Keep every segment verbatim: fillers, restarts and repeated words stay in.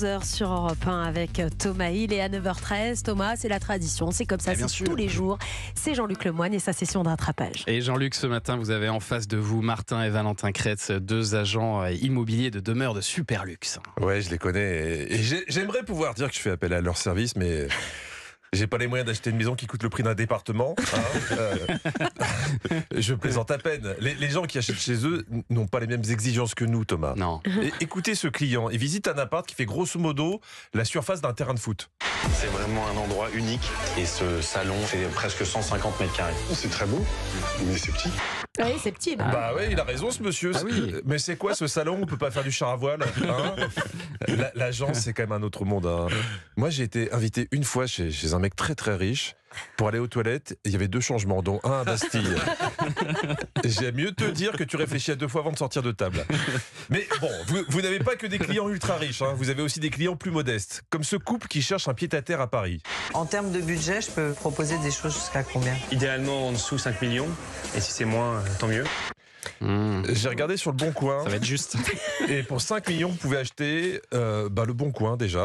onze heures sur Europe un avec Thomas Hill et à neuf heures treize. Thomas, c'est la tradition, c'est comme ça, c'est tous les jours. C'est Jean-Luc Lemoyne et sa session de rattrapage. Et Jean-Luc, ce matin, vous avez en face de vous Martin et Valentin Kretz, deux agents immobiliers de demeure de super luxe. Ouais, je les connais et j'aimerais pouvoir dire que je fais appel à leur service, mais... j'ai pas les moyens d'acheter une maison qui coûte le prix d'un département. Hein, euh, je plaisante à peine. Les, les gens qui achètent chez eux n'ont pas les mêmes exigences que nous, Thomas. Non. Et, écoutez ce client. Il visite un appart qui fait grosso modo la surface d'un terrain de foot. C'est vraiment un endroit unique. Et ce salon fait presque cent cinquante mètres carrés. C'est très beau, mais c'est petit. Oui, c'est petit. Bah, bah oui, il a raison ce monsieur. Ah oui. Mais c'est quoi ce salon? On peut pas faire du char à voile, hein? L'agence, c'est quand même un autre monde. Hein. Moi, j'ai été invité une fois chez, chez un mec très très riche pour aller aux toilettes. Il y avait deux changements, dont un à Bastille. J'aime mieux te dire que tu réfléchis à deux fois avant de sortir de table. Mais bon, vous, vous n'avez pas que des clients ultra riches. Hein. Vous avez aussi des clients plus modestes, comme ce couple qui cherche un pied-à-terre à Paris. En termes de budget, je peux proposer des choses jusqu'à combien? Idéalement en dessous cinq millions, et si c'est moins, euh, tant mieux. Mmh. J'ai regardé sur le Bon Coin. Ça va être juste. Et pour cinq millions, vous pouvez acheter euh, bah, le Bon Coin déjà.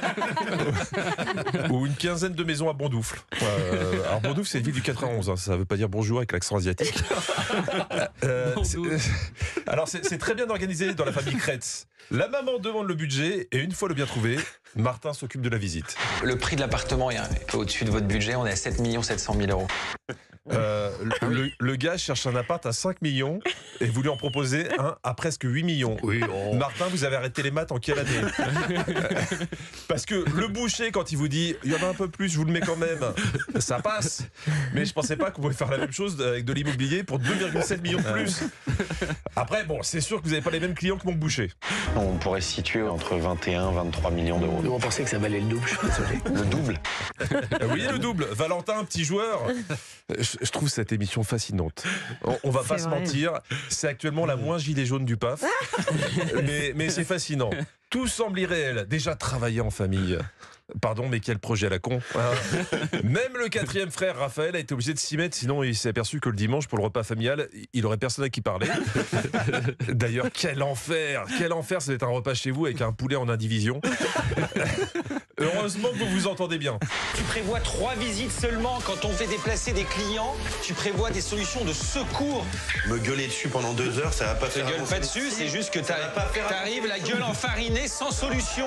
Ou une quinzaine de maisons à Bondoufle. Euh, alors Bondoufle, c'est une ville du quatre-vingt-onze. Hein, ça ne veut pas dire bonjour avec l'accent asiatique. Euh, c'est, alors c'est, c'est très bien organisé dans la famille Kretz. La maman demande le budget et une fois le bien trouvé, Martin s'occupe de la visite. Le prix de l'appartement est un peu au-dessus de votre budget. On est à sept millions sept cent mille euros. Euh, le, le, le gars cherche un appart à cinq millions et vous lui en proposez un à presque huit millions. Oui, oh. Martin, vous avez arrêté les maths en quelle année? Parce que le boucher, quand il vous dit il y en a un peu plus, je vous le mets quand même, ça passe. Mais je pensais pas que vous pouvez faire la même chose avec de l'immobilier pour deux virgule sept millions de plus. Après, bon, c'est sûr que vous n'avez pas les mêmes clients que mon boucher. On pourrait se situer entre vingt et un et vingt-trois millions d'euros. Nous on pensait que ça valait le double, je suis désolé. Le double? Oui, le double. Valentin, un petit joueur. Je, je trouve cette émission fascinante. On, on va C'est pas se vrai. mentir, c'est actuellement la moins gilet jaune du P A F. mais mais c'est fascinant. Tout semble irréel. Déjà travailler en famille. Pardon, mais quel projet à la con. Hein. Même le quatrième frère, Raphaël, a été obligé de s'y mettre, sinon il s'est aperçu que le dimanche, pour le repas familial, il aurait personne à qui parler. D'ailleurs, quel enfer. Quel enfer, c'est d'être un repas chez vous avec un poulet en indivision. Heureusement que vous vous entendez bien. Tu prévois trois visites seulement quand on fait déplacer des clients. Tu prévois des solutions de secours. Me gueuler dessus pendant deux heures, ça va pas Te faire gueule avancer pas le dessus, dossier. c'est juste que Ça va pas faire t'arrives la gueule enfarinée sans solution.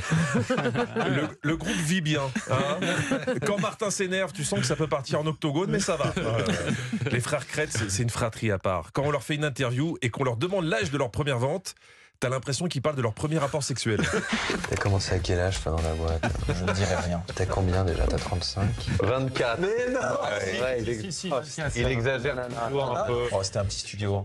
Le, le groupe vit bien. Hein. Quand Martin s'énerve, tu sens que ça peut partir en octogone, mais ça va. Euh, les frères Kretz, c'est, c'est une fratrie à part. Quand on leur fait une interview et qu'on leur demande l'âge de leur première vente, t'as l'impression qu'ils parlent de leur premier rapport sexuel. T'as commencé à quel âge, toi, dans la boîte? Je ne dirai rien. T'as combien déjà? T'as trente-cinq? vingt-quatre. Mais non. Ouais, ouais, il, ex... oh, il exagère toujours un peu. Oh, c'était un petit studio.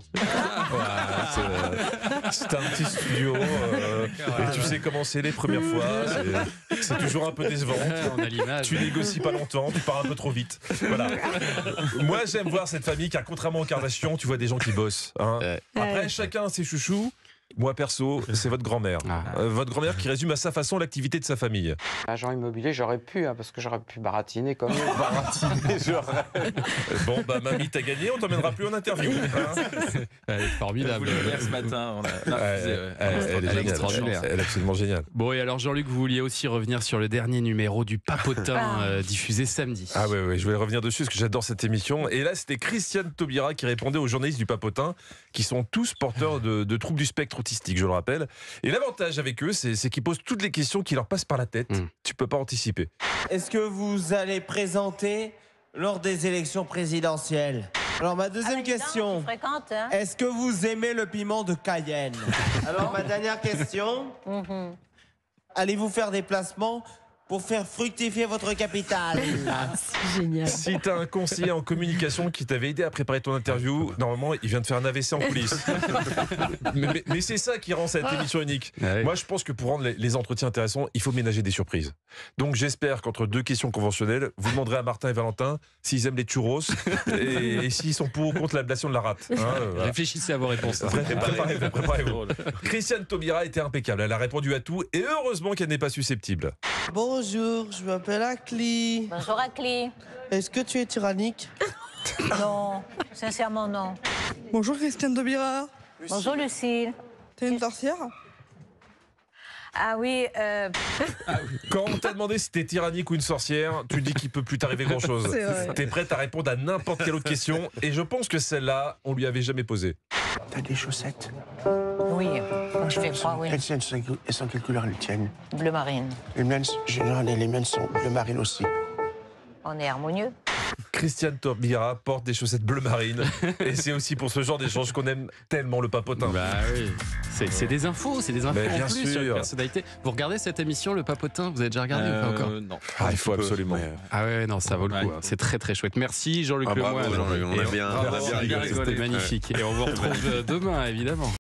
c'est, euh, c'est un petit studio. Euh, et tu sais comment c'est les premières fois. C'est, c'est toujours un peu décevant. On a l'image. Tu négocies pas longtemps, tu pars un peu trop vite. Voilà. Moi, j'aime voir cette famille car, contrairement aux Kardashians, tu vois des gens qui bossent. Hein. Ouais. Après, chacun a ses chouchous. Moi, perso, c'est votre grand-mère. Ah. Euh, votre grand-mère qui résume à sa façon l'activité de sa famille. Agent immobilier, j'aurais pu, hein, parce que j'aurais pu baratiner comme eux. Baratiner, j'aurais. Bon, bah, mamie, t'as gagné, on t'emmènera plus en interview. Hein. Elle est formidable. Vous vouliez dire ce matin, on a... non, Ouais, c'est, elle, ouais. elle est Elle est géniale. extraordinaire. Elle est absolument géniale. Bon, et alors Jean-Luc, vous vouliez aussi revenir sur le dernier numéro du Papotin euh, diffusé samedi. Ah ouais, ouais, je voulais revenir dessus parce que j'adore cette émission. Et là, c'était Christiane Taubira qui répondait aux journalistes du Papotin, qui sont tous porteurs de, de troubles du spectre autistique, je le rappelle. Et l'avantage avec eux, c'est, c'est qu'ils posent toutes les questions qui leur passent par la tête. Mm. Tu peux pas anticiper. Est-ce que vous allez présenter lors des élections présidentielles? Alors ma deuxième question, hein. est-ce que vous aimez le piment de Cayenne? Alors ma dernière question, Mhm. allez-vous faire des placements pour faire fructifier votre capital? C'est génial. Si t'as un conseiller en communication qui t'avait aidé à préparer ton interview, normalement, il vient de faire un A V C en coulisses. mais, mais- mais c'est ça qui rend cette émission unique. Ah oui. Moi, je pense que pour rendre les, les entretiens intéressants, il faut ménager des surprises. Donc, j'espère qu'entre deux questions conventionnelles, vous demanderez à Martin et Valentin s'ils aiment les churros et, et s'ils sont pour ou contre l'ablation de la rate. Hein, euh, voilà. Réfléchissez à vos réponses. Préparez-vous, préparez-vous. Christiane Taubira était impeccable. Elle a répondu à tout et heureusement qu'elle n'est pas susceptible. Bonjour, je m'appelle Akli. Bonjour Akli. Est-ce que tu es tyrannique? Non, sincèrement non. Bonjour Christiane Taubira. Bonjour Lucille. T'es une sorcière? Ah oui, euh... Quand on t'a demandé si t'es tyrannique ou une sorcière, tu dis qu'il peut plus t'arriver grand chose. T'es prête à répondre à n'importe quelle autre question, et je pense que celle-là, on lui avait jamais posée. T'as des chaussettes? oui, je fais croire, oui. Elles, elles, sont, elles sont quelle couleur, les tiennes? Bleu marine. Les miennes, j'en ai, les miennes sont bleu marine aussi. On est harmonieux. Christiane Taubira porte des chaussettes bleu marine, et c'est aussi pour ce genre d'échange qu'on aime tellement le papotin. Bah oui, c'est des infos, c'est des infos Mais en bien plus sûr. sur la personnalité. Vous regardez cette émission, le papotin? Vous avez déjà regardé euh, ou pas encore? Non. Ah, il faut absolument. Ouais. Ah ouais, non, ça vaut le coup. Hein. C'est très très chouette. Merci Jean-Luc Ah, bravo, Lemoyne. Jean-Luc, on a bien, bravo, on a bien rigolé. rigolé, magnifique. Et on vous retrouve demain, évidemment.